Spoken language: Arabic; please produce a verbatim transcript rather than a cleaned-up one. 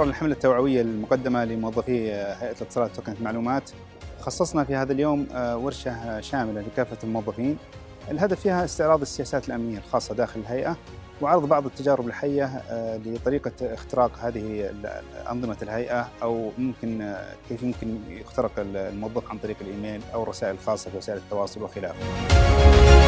إطار الحملة التوعوية المقدمة لموظفي هيئة الاتصالات وتقنية المعلومات، خصصنا في هذا اليوم ورشة شاملة لكافة الموظفين. الهدف فيها استعراض السياسات الأمنية الخاصة داخل الهيئة، وعرض بعض التجارب الحية لطريقة اختراق هذه أنظمة الهيئة، أو ممكن كيف يمكن يخترق الموظف عن طريق الإيميل أو الرسائل الخاصة في وسائل التواصل وخلافه.